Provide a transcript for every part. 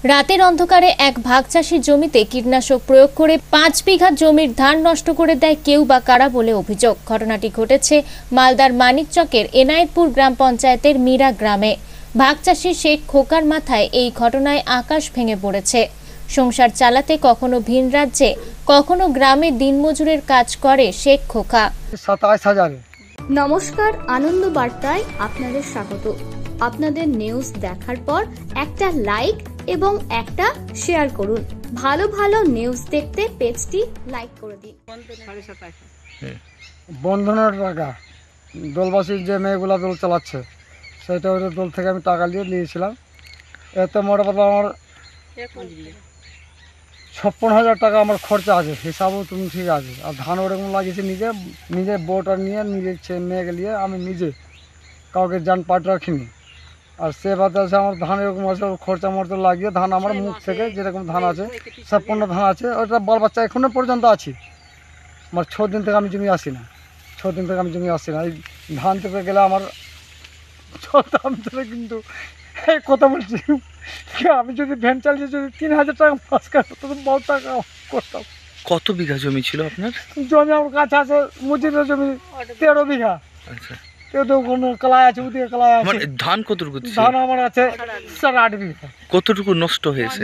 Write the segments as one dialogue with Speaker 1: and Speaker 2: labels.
Speaker 1: রাতের অন্ধকারে এক ভাগ চাষির জমিতে কীটনাশক প্রয়োগ করে 5 বিঘা জমির ধান নষ্ট করে দেয় কেউ বা কারা বলে অভিযোগ। ঘটনাটি ঘটেছে মালদার মানিকচকের এনায়েতপুর গ্রাম পঞ্চায়েতের মীরা গ্রামে। ভাগ চাষি শেখ খোকার মাথায় এই ঘটনায় আকাশ ভেঙে পড়েছে। সংসার চালাতে কখনো ভিন রাজ্যে কখনো গ্রামে দিনমজুরের কাজ করে শেখ খোকা।
Speaker 2: 27,000।
Speaker 3: নমস্কার, আনন্দ বার্তায় আপনাদের স্বাগত। আপনাদের নিউজ দেখার পর একটা লাইক এবং একটা শেয়ার করুন। ভালো ভালো নিউজ দেখতে পেজটি লাইক করে দিন।
Speaker 2: বন্ধনের টাকা দলবাসীর যে মেয়েগুলা দল চালাচ্ছে সেটা ওই দল থেকে আমি টাকা নিয়েছিলাম। এতে মোটা কথা আমার 56,000 টাকা আমার খরচা আছে, হিসাবও তুমি ঠিক আছে। আর ধান ওরকম লাগিয়েছি নিজে বোটা নিয়ে নিজের মেয়েকে নিয়ে আমি নিজে, কাউকে যান পাট রাখিনি। আর সে বাদে আছে আমার ধান এরকম আছে, খরচা মরচা লাগিয়ে ধান আমার মুখ থেকে যেরকম ধান আছে 56 ধান আছে, ওটা বাল বাচ্চা এখনো পর্যন্ত আছি। আমার 6 দিন থেকে আমি জমি আসি না, 6 দিন থেকে আমি জমি আসি না। এই ধান থেকে গেলে আমার দাম থেকে কিন্তু এই কথা বলছি, আমি যদি ভ্যান চালিয়ে যদি 3,000 টাকা মাস কাটতো তো বহুত টাকা করতাম।
Speaker 4: কত বিঘা জমি ছিল আপনার?
Speaker 2: জমি আমার কাছে আছে মজুরের জমি 13 বিঘা।
Speaker 4: আচ্ছা, ধান কতটুকু?
Speaker 2: ধান আমার আছে 8 বিঘা।
Speaker 4: কতটুকু নষ্ট হয়েছে?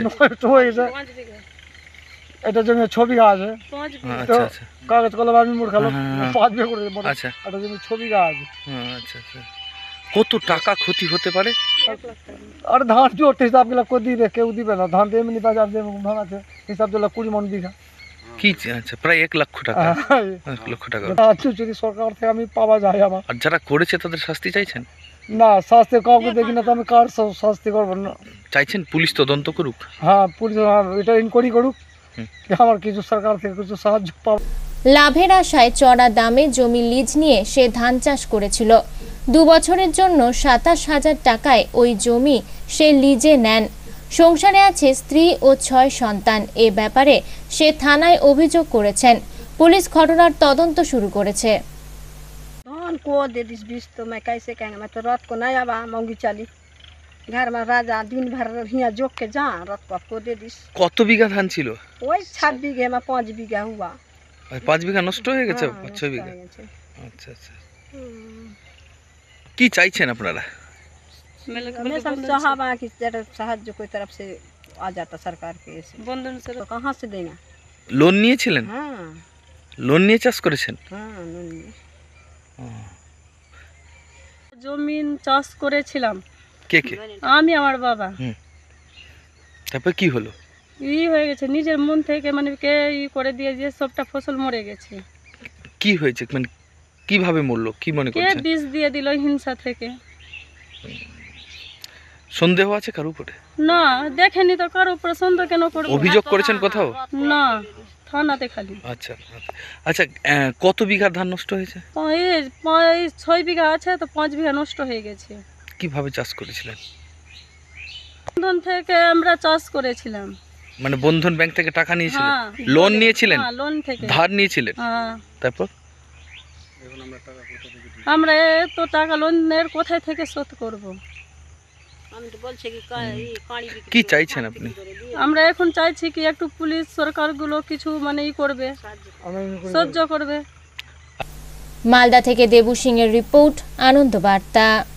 Speaker 2: এটা জমি 6 বিঘা আছে।
Speaker 4: আচ্ছা আচ্ছা,
Speaker 2: কাগজ কলম আমি মোট খালো 5 বিঘা করে।
Speaker 4: আচ্ছা,
Speaker 2: এটা জমি 6 বিঘা আছে।
Speaker 4: আচ্ছা আচ্ছা, কত টাকা ক্ষতি হতে পারে?
Speaker 2: আর ধান জোট হিসাব গুলা কো দিবে, কেউ দিবে না। ধান তো এমনি বাজার ধান আছে, হিসাব দিলে 20 মন বিঘা।
Speaker 4: কি? আচ্ছা, প্রায় 1 লক্ষ টাকা। 1 লক্ষ টাকা
Speaker 2: যদি সরকার থেকে আমি পাওয়া যায় আমার।
Speaker 4: আর যারা করেছে তাদের শাস্তি চাইছেন?
Speaker 2: না, শাস্তি কাউকে দেখি না তো আমি কার শাস্তি করবো না।
Speaker 4: চাইছেন পুলিশ তদন্ত করুক?
Speaker 2: হ্যাঁ, পুলিশ এটা ইনকোয়ারি করুক, আমার কিছু সরকার থেকে কিছু সাহায্য পাবো।
Speaker 1: লাভের আশায় চড়া দামে জমি লিজ নিয়ে সে ধান চাষ করেছিল। 2 বছরের জন্য 27,000 টাকায় ওই জমি সে লিজে নেন। সংসারে আছে স্ত্রী ও 6 সন্তান। এ ব্যাপারে সে থানায় অভিযোগ করেছেন। পুলিশ ঘটনার তদন্ত শুরু করেছে।
Speaker 5: धान को दे दिस बीस तो मैं कैसे कहेंगे, मैं तो रात को नहीं आवा मंगी चली घर में राजा दिन भर हिया जोक के जा रात को दे दिस।
Speaker 4: কত বিঘা ধান ছিল?
Speaker 5: वही 7 बीघे में 5 बीघा हुआ।
Speaker 4: 5 বিঘা নষ্ট হয়ে গেছে? 6 বিঘা। আচ্ছা আচ্ছা, কি চাইছেন আপনারা?
Speaker 5: मैं सब चाहवा कि साहाय्य कोई तरफ से आ जाता सरकार के, बंधन से तो कहाँ से देंगे।
Speaker 4: লোন নিয়েছিলেন?
Speaker 5: हाँ,
Speaker 4: লোন নিয়ে চাষ করেছেন?
Speaker 5: हाँ लोन लिए।
Speaker 6: জমিন চাষ করেছিলাম।
Speaker 4: কে কে?
Speaker 6: আমি, আমার বাবা।
Speaker 4: তারপর কি হলো?
Speaker 6: হয়ে গেছে নিজের মন থেকে, মানে কে করে দিয়ে যে সবটা ফসল মরে গেছে।
Speaker 4: কি হয়েছে, মানে কিভাবে মরলো কি মনে
Speaker 6: কে
Speaker 4: করছেন?
Speaker 6: বিষ দিয়ে দিল হিংসা থেকে।
Speaker 4: সন্দেহ আছে কার উপরে?
Speaker 6: না, দেখেনি তো, কার উপরে সন্দেহ কেন করব?
Speaker 4: অভিযোগ করেছেন কোথাও?
Speaker 6: না, থানাতে খালি।
Speaker 4: আচ্ছা আচ্ছা, কত বিঘা ধান নষ্ট হয়েছে?
Speaker 6: 6 বিঘা আছে, তো 5 বিঘা নষ্ট হয়ে গেছে।
Speaker 4: কিভাবে চাষ করেছিলেন?
Speaker 6: বন্ধন থেকে আমরা চাষ করেছিলাম।
Speaker 4: মানে বন্ধন ব্যাংক থেকে টাকা নিয়েছিলেন?
Speaker 6: হ্যাঁ।
Speaker 4: লোন নিয়েছিলেন?
Speaker 6: হ্যাঁ, লোন থেকে
Speaker 4: ধার নিয়েছিলেন?
Speaker 6: হ্যাঁ।
Speaker 4: তারপর
Speaker 6: আমরা এত টাকা লোনের কোথায় থেকে শোধ করব?
Speaker 4: কি চাইছেন আপনি?
Speaker 6: আমরা এখন চাইছি কি একটু পুলিশ সরকারগুলো কিছু মানে করবে, সাহায্য করবে।
Speaker 1: মালদা থেকে দেবু সিং এর রিপোর্ট, আনন্দ বার্তা।